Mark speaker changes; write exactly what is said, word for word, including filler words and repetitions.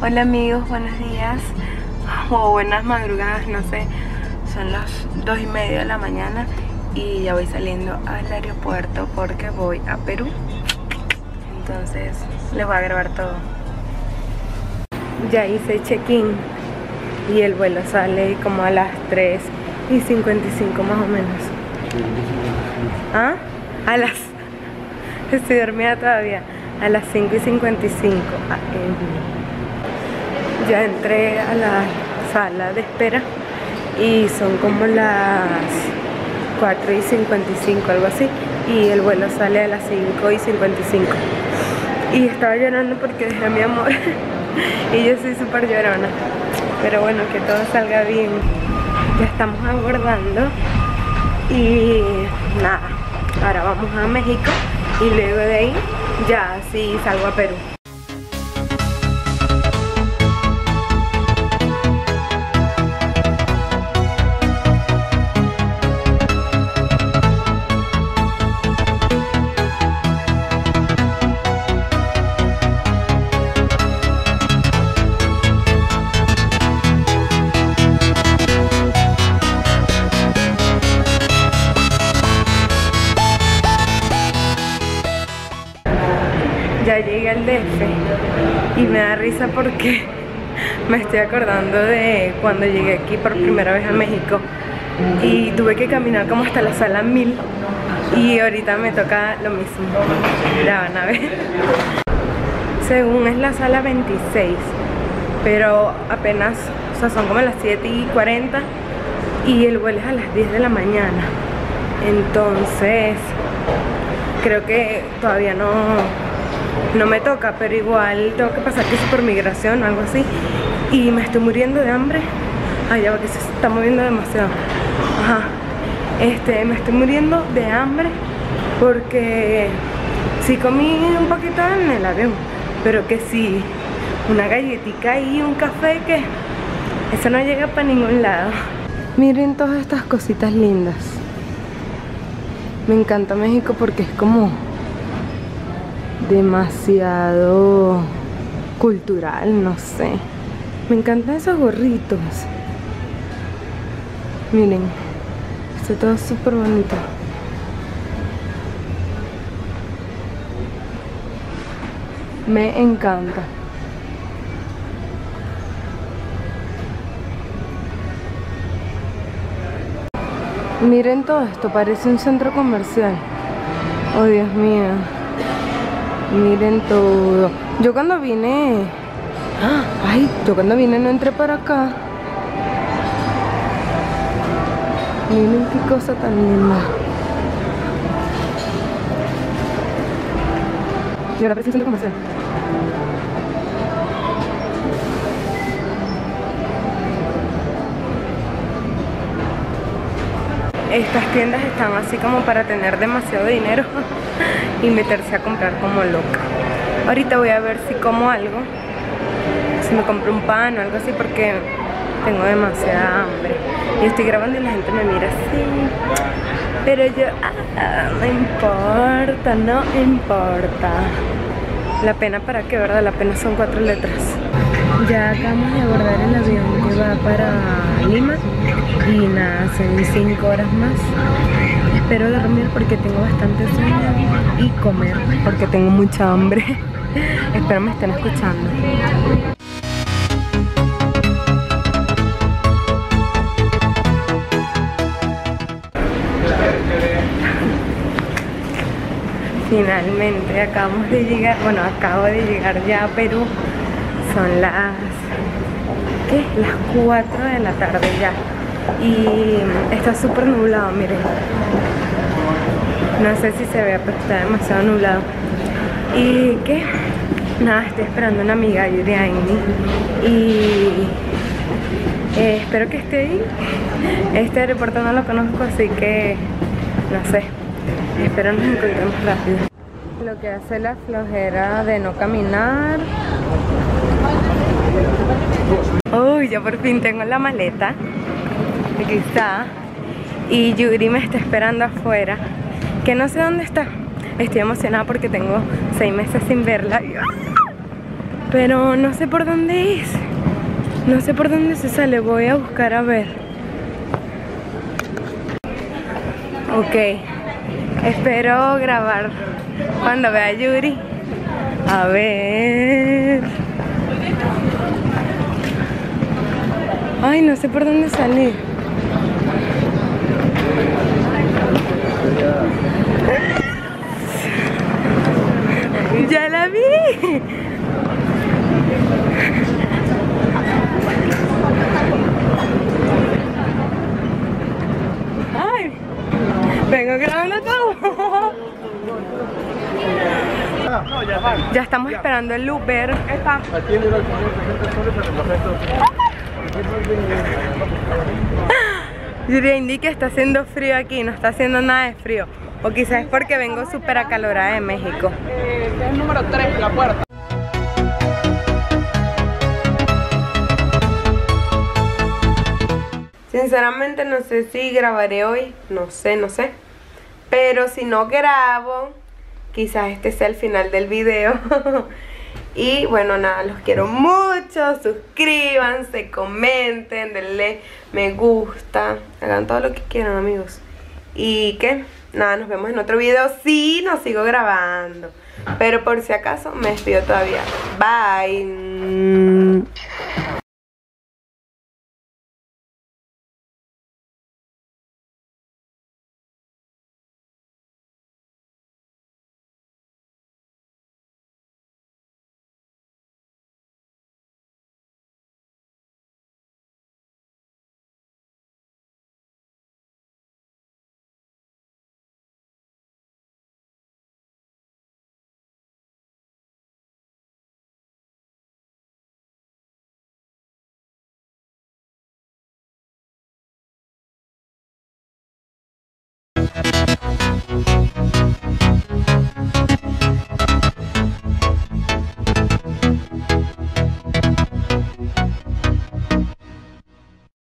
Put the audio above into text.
Speaker 1: Hola amigos, buenos días o buenas madrugadas, no sé. Son las dos y media de la mañana y ya voy saliendo al aeropuerto porque voy a Perú. Entonces les voy a grabar todo. Ya hice check-in y el vuelo sale como a las tres y cincuenta y cinco más o menos. ¿Ah? A las... Estoy dormida todavía. A las cinco y cincuenta y cinco a eme. Ya entré a la sala de espera y son como las cuatro y cincuenta y cinco, algo así, y el vuelo sale a las cinco y cincuenta y cinco. Y estaba llorando porque dejé a mi amor y yo soy súper llorona, pero bueno, que todo salga bien. Ya estamos abordando y nada, ahora vamos a México y luego de ahí ya sí salgo a Perú. Ya llegué al D F y me da risa porque me estoy acordando de cuando llegué aquí por primera vez a México y tuve que caminar como hasta la sala mil y ahorita me toca lo mismo. Ya van a ver. Según es la sala veintiséis, pero apenas, o sea, son como las siete y cuarenta y el vuelo es a las diez de la mañana. Entonces creo que todavía no No me toca, pero igual tengo que pasar que es por migración o algo así. Y me estoy muriendo de hambre. Ay, ya, porque se está moviendo demasiado. Ajá. Este, me estoy muriendo de hambre porque sí comí un poquito en el avión, pero que sí, una galletita y un café, que eso no llega para ningún lado. Miren todas estas cositas lindas. Me encanta México porque es como demasiado cultural, no sé. Me encantan esos gorritos. Miren, está todo súper bonito. Me encanta. Miren todo esto, parece un centro comercial. Oh, Dios mío. Miren todo. Yo cuando vine... Ay, yo cuando vine no entré para acá. Miren qué cosa tan linda. Y ahora parece un centro comercial. Estas tiendas están así como para tener demasiado dinero y meterse a comprar como loca. Ahorita voy a ver si como algo, si me compro un pan o algo así, porque tengo demasiada hambre. Y estoy grabando y la gente me mira así, pero yo, ah, no importa, no importa. La pena para qué, ¿verdad? La pena son cuatro letras. Ya acabamos de abordar el avión que va para Lima y nada, son cinco horas más. Espero dormir porque tengo bastante sueño y comer porque tengo mucha hambre. Espero me estén escuchando. Finalmente acabamos de llegar, bueno, acabo de llegar ya a Perú. Son las, ¿qué? Las cuatro de la tarde ya. Y está súper nublado, miren. No sé si se ve, pero está demasiado nublado. Y ¿qué? Nada, estoy esperando a una amiga, Yuriani. Y eh, espero que esté ahí. Este aeropuerto no lo conozco, así que no sé. Espero nos encontremos rápido. Lo que hace la flojera de no caminar. Uy, yo por fin tengo la maleta. Aquí está. Y Yuri me está esperando afuera, que no sé dónde está. Estoy emocionada porque tengo seis meses sin verla. pero no sé por dónde es. No sé por dónde se sale, voy a buscar a ver. Ok, espero grabar cuando vea a Yuri. A ver. Ay, no sé por dónde salir. ¡Ya la vi! ¡Ay! Vengo grabando todo. Ya estamos esperando el Uber. Yuri indica que está haciendo frío aquí, no está haciendo nada de frío. O quizás es porque vengo súper acalorada de México.
Speaker 2: Eh, es el número tres, la puerta.
Speaker 1: Sinceramente no sé si grabaré hoy, no sé, no sé. Pero si no grabo, quizás este sea el final del video. Y bueno, nada, los quiero mucho. Suscríbanse, comenten, denle me gusta, hagan todo lo que quieran, amigos. Y que nada, nos vemos en otro video. Sí, no sigo grabando, pero por si acaso me despido todavía. Bye.